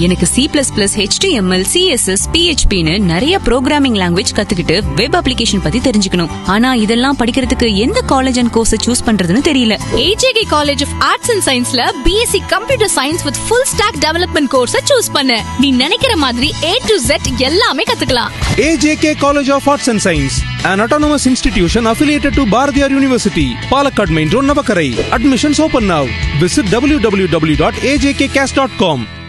எனக்கு C++, HTML, CSS, PHP ன்னு நிறைய ப்ரோகிராமிங் லாங்குவேஜ் கத்துக்கிட்டு வெப் அப்ளிகேஷன் பத்தி தெரிஞ்சுக்கணும். ஆனா இதெல்லாம் படிக்கிறதுக்கு எந்த காலேஜ் அண்ட் கோர்ஸ் சூஸ் பண்றதுன்னு தெரியல. AJK College of Arts and Scienceல BSc Computer Science with Full Stack Development course choose பண்ணு. நீ நினைக்கிற மாதிரி A to Z எல்லாமே கத்துக்கலாம். AJK College of Arts and Science, an autonomous institution affiliated to Bharatiyar University, Palakkad Main Road, Navakarai. Admissions open now. Visit www.ajkcast.com.